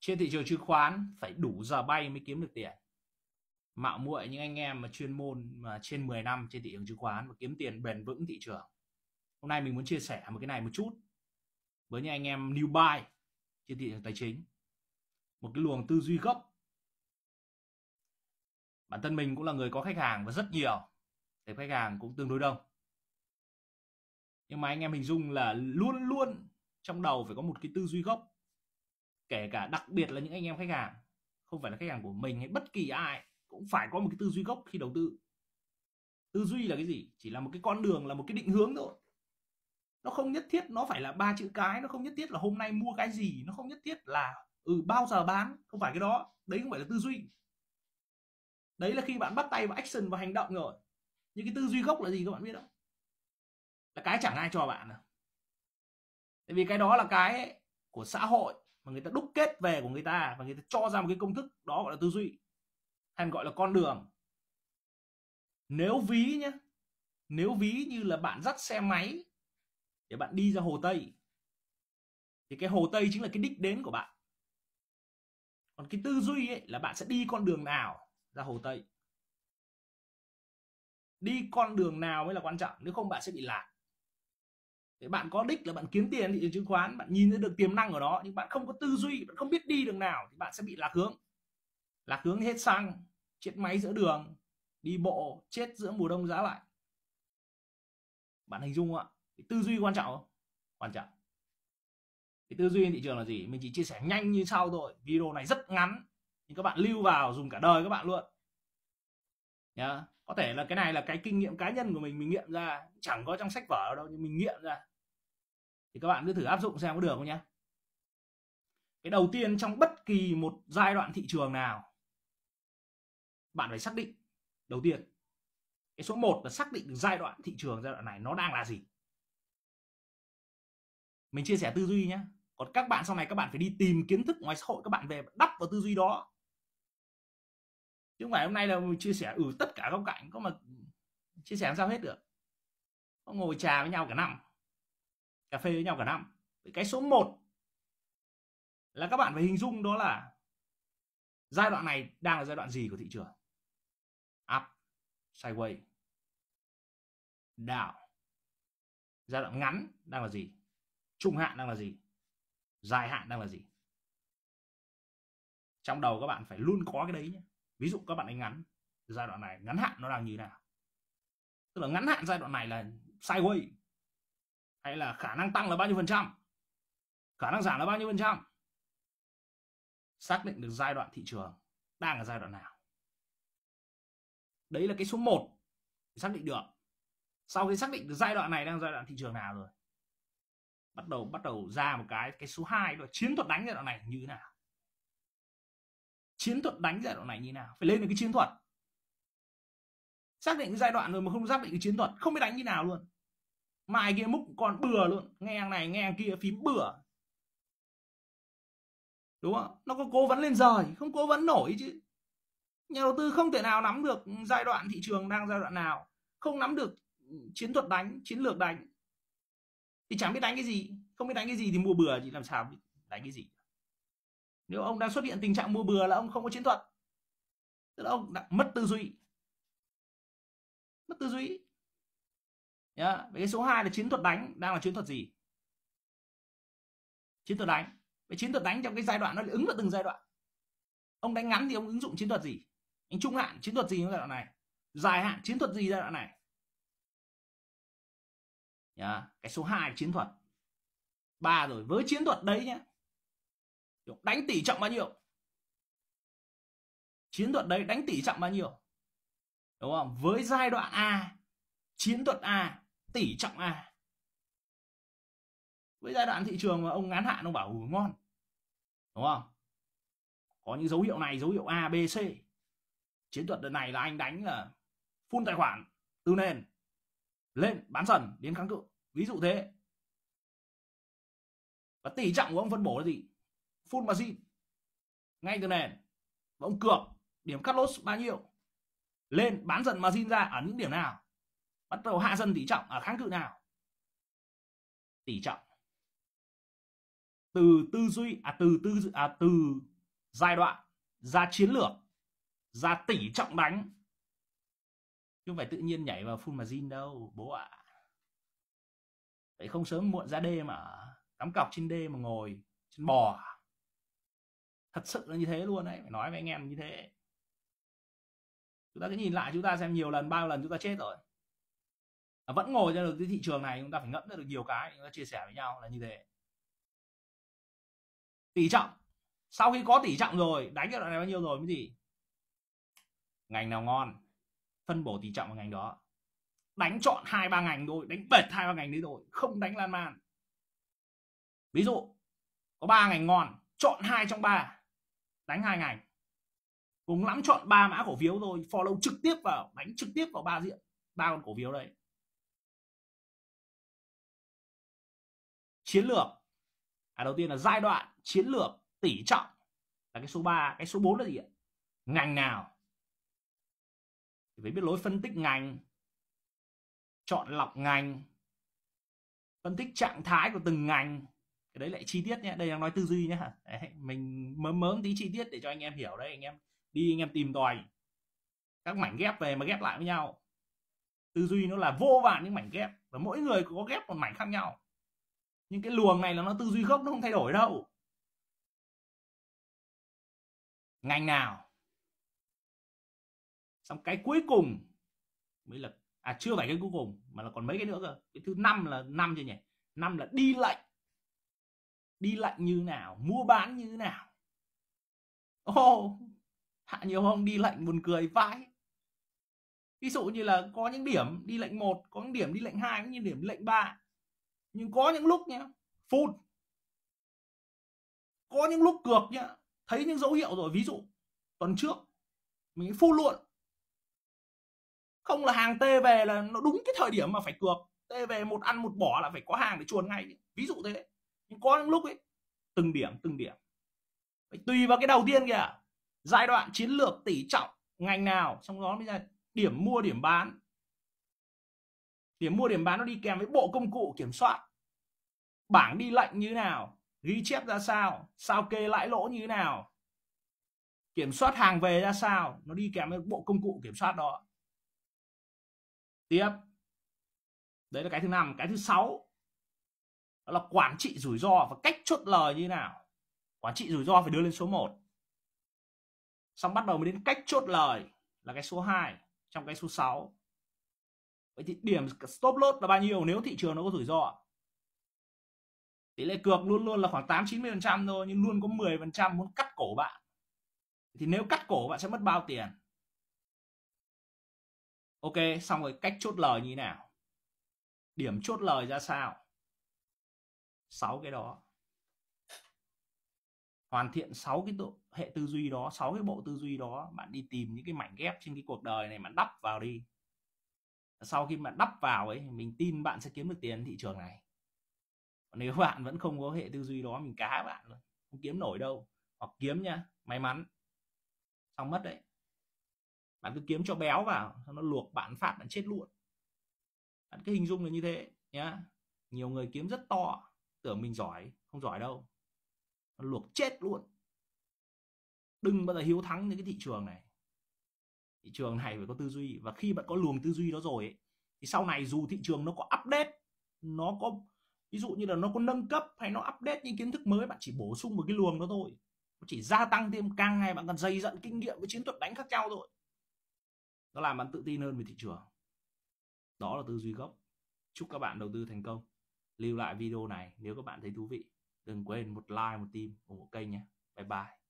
Trên thị trường chứng khoán phải đủ giờ bay mới kiếm được tiền. Mạo muội những anh em mà chuyên môn mà trên 10 năm trên thị trường chứng khoán và kiếm tiền bền vững thị trường. Hôm nay mình muốn chia sẻ một cái này một chút với những anh em new buy trên thị trường tài chính. Một cái luồng tư duy gốc. Bản thân mình cũng là người có khách hàng và rất nhiều, tệp khách hàng cũng tương đối đông. Nhưng mà anh em hình dung là luôn luôn trong đầu phải có một cái tư duy gốc. Kể cả đặc biệt là những anh em khách hàng không phải là khách hàng của mình hay bất kỳ ai cũng phải có một cái tư duy gốc khi đầu tư. Tư duy là cái gì? Chỉ là một cái con đường, là một cái định hướng thôi. Nó không nhất thiết nó phải là 3 chữ cái, nó không nhất thiết là hôm nay mua cái gì, nó không nhất thiết là bao giờ bán, không phải cái đó. Đấy không phải là tư duy. Đấy là khi bạn bắt tay vào action, vào hành động rồi. Nhưng cái tư duy gốc là gì các bạn biết không? Là cái chẳng ai cho bạn đâu. Tại vì cái đó là cái của xã hội mà người ta đúc kết về của người ta và người ta cho ra một cái công thức, đó gọi là tư duy, hay gọi là con đường. Nếu ví nhé, nếu ví như là bạn dắt xe máy để bạn đi ra Hồ Tây, thì cái Hồ Tây chính là cái đích đến của bạn. Còn cái tư duy ấy là bạn sẽ đi con đường nào ra Hồ Tây. Đi con đường nào mới là quan trọng, nếu không bạn sẽ bị lạc. Thế bạn có đích là bạn kiếm tiền thị trường chứng khoán, bạn nhìn thấy được tiềm năng ở đó, nhưng bạn không có tư duy, bạn không biết đi đường nào thì bạn sẽ bị lạc hướng. Lạc hướng hết xăng, chết máy giữa đường, đi bộ chết giữa mùa đông giá lạnh. Bạn hình dung không ạ? Cái tư duy quan trọng không? Quan trọng. Cái tư duy thị trường là gì? Mình chỉ chia sẻ nhanh như sau thôi. Video này rất ngắn, nhưng các bạn lưu vào dùng cả đời các bạn luôn nhá. Có thể là cái này là cái kinh nghiệm cá nhân của mình nghiệm ra, chẳng có trong sách vở đâu, nhưng mình nghiệm ra. Thì các bạn cứ thử áp dụng xem có được không nhá. Cái đầu tiên, trong bất kỳ một giai đoạn thị trường nào, bạn phải xác định. Đầu tiên, cái số 1 là xác định được giai đoạn thị trường, giai đoạn này nó đang là gì. Mình chia sẻ tư duy nhé. Còn các bạn sau này các bạn phải đi tìm kiến thức ngoài xã hội, các bạn về đắp vào tư duy đó. Chứ không phải hôm nay là mình chia sẻ tất cả góc cạnh, có mà chia sẻ làm sao hết được. Có ngồi trà với nhau cả năm, cà phê với nhau cả năm. Cái số 1 là các bạn phải hình dung đó là giai đoạn này đang là giai đoạn gì của thị trường. Up, sideways, down. Giai đoạn ngắn đang là gì, trung hạn đang là gì, dài hạn đang là gì. Trong đầu các bạn phải luôn có cái đấy nhé. Ví dụ các bạn đánh ngắn, giai đoạn này ngắn hạn nó đang như thế nào. Tức là ngắn hạn giai đoạn này là sideways, hay là khả năng tăng là bao nhiêu %, khả năng giảm là bao nhiêu %. Xác định được giai đoạn thị trường đang ở giai đoạn nào. Đấy là cái số 1 xác định được. Sau khi xác định được giai đoạn này đang giai đoạn thị trường nào rồi, bắt đầu ra một cái số 2 là chiến thuật đánh giai đoạn này như thế nào. Chiến thuật đánh giai đoạn này như thế nào, phải lên được cái chiến thuật. Xác định cái giai đoạn rồi mà không xác định cái chiến thuật, không biết đánh như nào luôn. Mai kia múc còn bừa luôn, nghe hàng này nghe hàng kia phím bừa. Đúng không? Nó có cố vấn lên rời, không cố vấn nổi chứ. Nhà đầu tư không thể nào nắm được giai đoạn thị trường đang giai đoạn nào, không nắm được chiến thuật đánh, chiến lược đánh, thì chẳng biết đánh cái gì. Không biết đánh cái gì thì mua bừa, thì làm sao biết đánh cái gì. Nếu ông đang xuất hiện tình trạng mua bừa là ông không có chiến thuật, tức là ông đã mất tư duy. Mất tư duy nhá. Cái số 2 là chiến thuật đánh, đang là chiến thuật gì. Chiến thuật đánh, cái chiến thuật đánh trong cái giai đoạn nó ứng vào từng giai đoạn. Ông đánh ngắn thì ông ứng dụng chiến thuật gì, anh trung hạn chiến thuật gì trong giai đoạn này, dài hạn chiến thuật gì giai đoạn này nhá. Cái số 2 là chiến thuật. 3 rồi, với chiến thuật đấy nhé, đánh tỷ trọng bao nhiêu, chiến thuật đấy đánh tỷ trọng bao nhiêu, đúng không? Với giai đoạn A, chiến thuật A, tỷ trọng A. Với giai đoạn thị trường mà ông ngắn hạn ông bảo ngon, đúng không? Có những dấu hiệu này, dấu hiệu A, B, C. Chiến thuật đợt này là anh đánh là full tài khoản từ nền lên, bán dần đến kháng cự, ví dụ thế. Và tỷ trọng của ông phân bổ là gì? Full margin ngay từ nền. Và ông cược điểm cắt loss bao nhiêu, lên bán dần margin ra ở những điểm nào, bắt đầu hạ dần tỷ trọng ở kháng cự nào. Tỷ trọng từ tư duy từ giai đoạn, ra chiến lược, ra tỷ trọng đánh, chứ không phải tự nhiên nhảy vào full margin đâu bố ạ. Vậy không sớm muộn ra D mà cắm cọc trên D mà ngồi trên bò. Thật sự là như thế luôn đấy, phải nói với anh em như thế. Chúng ta cứ nhìn lại chúng ta xem nhiều lần, bao lần chúng ta chết rồi. Vẫn ngồi ra được cái thị trường này, chúng ta phải ngẫm ra được nhiều cái, chúng ta chia sẻ với nhau là như thế. Tỷ trọng, sau khi có tỷ trọng rồi, đánh cái đoạn này bao nhiêu rồi mới gì? Ngành nào ngon, phân bổ tỷ trọng vào ngành đó. Đánh chọn 2-3 ngành thôi, đánh bệt 2-3 ngành đấy rồi, không đánh lan man. Ví dụ có 3 ngành ngon, chọn 2 trong 3, đánh 2 ngành. Cùng lắm chọn 3 mã cổ phiếu thôi, follow trực tiếp vào, đánh trực tiếp vào 3 diện, 3 con cổ phiếu đấy. Chiến lược, đầu tiên là giai đoạn, chiến lược, tỷ trọng là cái số 3, cái số 4 là gì ạ? Ngành nào? Thì phải biết lối phân tích ngành, chọn lọc ngành, phân tích trạng thái của từng ngành. Cái đấy lại chi tiết nhé, đây đang nói tư duy nhé. Đấy, mình mớm tí chi tiết để cho anh em hiểu đấy. Anh em đi, anh em tìm tòi các mảnh ghép về mà ghép lại với nhau. Tư duy nó là vô vàn những mảnh ghép, và mỗi người có ghép một mảnh khác nhau. Nhưng cái luồng này là nó tư duy gốc, nó không thay đổi đâu. Ngành nào? Xong cái cuối cùng mới là, chưa phải cái cuối cùng mà là còn mấy cái nữa cơ. Cái thứ 5 là 5 chưa nhỉ? 5 là đi lệnh. Đi lệnh như nào, mua bán như nào. Hạ nhiều ông đi lệnh buồn cười vãi. Ví dụ như là có những điểm đi lệnh 1, có những điểm đi lệnh 2, có những điểm đi lệnh 3. Nhưng có những lúc nhá, full. Có những lúc cược nhá, thấy những dấu hiệu rồi. Ví dụ tuần trước mình full luôn. Không là hàng T về là nó đúng cái thời điểm mà phải cược. T về một ăn một bỏ là phải có hàng để chuồn ngay. Ví dụ thế. Nhưng có những lúc ấy, từng điểm. Phải tùy vào cái đầu tiên kìa. Giai đoạn, chiến lược, tỷ trọng, ngành nào. Xong đó mới ra điểm mua, điểm bán. Điểm mua, điểm bán nó đi kèm với bộ công cụ kiểm soát. Bảng đi lệnh như thế nào, ghi chép ra sao kê lãi lỗ như thế nào, kiểm soát hàng về ra sao, nó đi kèm với bộ công cụ kiểm soát đó. Tiếp, đấy là cái thứ 5. Cái thứ 6 đó là quản trị rủi ro và cách chốt lời như thế nào. Quản trị rủi ro phải đưa lên số 1. Xong bắt đầu mới đến cách chốt lời là cái số 2 trong cái số 6. Vậy thì điểm stop loss là bao nhiêu nếu thị trường nó có rủi ro? Tỷ lệ cược luôn luôn là khoảng 8-90% thôi, nhưng luôn có 10% muốn cắt cổ bạn. Thì nếu cắt cổ bạn sẽ mất bao tiền? Ok, xong rồi cách chốt lời như thế nào? Điểm chốt lời ra sao? 6 cái đó. Hoàn thiện 6 cái hệ tư duy đó, 6 cái bộ tư duy đó, bạn đi tìm những cái mảnh ghép trên cái cuộc đời này bạn đắp vào đi. Sau khi bạn đắp vào ấy, mình tin bạn sẽ kiếm được tiền thị trường này. Còn nếu bạn vẫn không có hệ tư duy đó, mình cá bạn luôn, không kiếm nổi đâu. Hoặc kiếm nhá, may mắn xong mất đấy. Bạn cứ kiếm cho béo vào, nó luộc bạn phát bạn chết luôn. Bạn cứ hình dung là như thế nhá. Nhiều người kiếm rất to, tưởng mình giỏi, không giỏi đâu, nó luộc chết luôn. Đừng bao giờ hiếu thắng đến cái thị trường này. Thị trường này phải có tư duy, và khi bạn có luồng tư duy đó rồi ấy, thì sau này dù thị trường nó có update, nó có ví dụ như là nó có nâng cấp hay nó update những kiến thức mới, bạn chỉ bổ sung một cái luồng đó thôi, nó chỉ gia tăng thêm, càng ngày bạn cần dày dặn kinh nghiệm với chiến thuật đánh khác nhau thôi. Nó làm bạn tự tin hơn về thị trường. Đó là tư duy gốc. Chúc các bạn đầu tư thành công. Lưu lại video này nếu các bạn thấy thú vị. Đừng quên một like, một tim, ủng hộ kênh nhé. Bye bye.